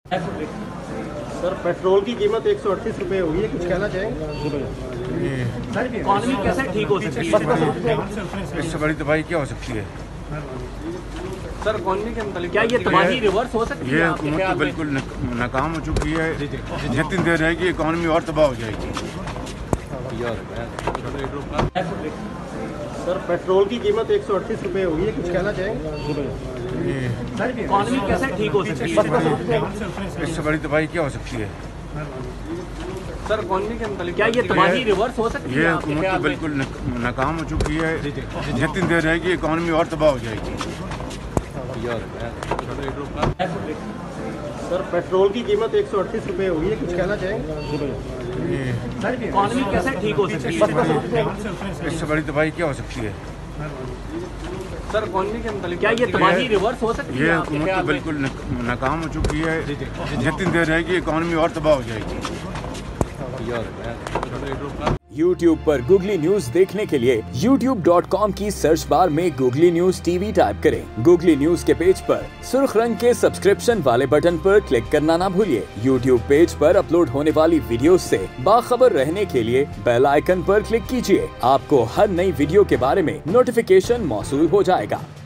Sir petrol की कीमत 138 रुपये हुई है, कुछ कहना चाहेंगे? सर इकॉनमी कैसे ठीक हो सकती है? इससे बड़ी दवाई क्या हो सकती है? सर इकॉनमी के मतलब क्या ये तबाही रिवर्स हो सकती है? ये आपके हुकूमत ख्याल तो में? बिल्कुल नाकाम हो चुकी है। जितनी देर रहेगी इकॉनमी और तबाह हो जाएगी। सर पेट्रोल की कीमत 138 रुपये हुई है, कुछ कहना चाहेंगे? सर इकॉनमी कैसे ठीक हो सकती है? इससे बड़ी दवाई क्या हो सकती है? सर इकॉनमी के मतलब क्या ये तबाही रिवर्स हो सकती है? ये आपके हुकूमत तो ख्याल में? बिल्कुल नाकाम हो चुकी है। जितनी देर रहेगी इकॉनमी और तबाह हो जाएगी। सर पेट्रोल की कीमत 138 रुपये हुई है, कुछ कहना चाहेंगे? सर इकॉनमी कैसे ठीक हो सकती है? इससे बड़ी दवाई क्या हो सकती है? सर इकॉनमी के मतलब क्या ये तबाही रिवर्स हो सकती है? ये आपके हुकूमत ख्याल तो में? बिल्कुल नाकाम हो चुकी है। जितनी देर रहेगी इकॉनमी और तबाह हो जाएगी। YouTube पर Google न्यूज देखने के लिए youtube.com की सर्च बार में Google न्यूज टीवी टाइप करें। Google न्यूज के पेज पर सुर्ख रंग के सब्सक्रिप्शन वाले बटन पर क्लिक करना ना भूलिए। YouTube पेज पर अपलोड होने वाली वीडियोस से बाखबर रहने के लिए बेल आइकन पर क्लिक कीजिए। आपको हर नई वीडियो के बारे में नोटिफिकेशन मौसूल हो जाएगा।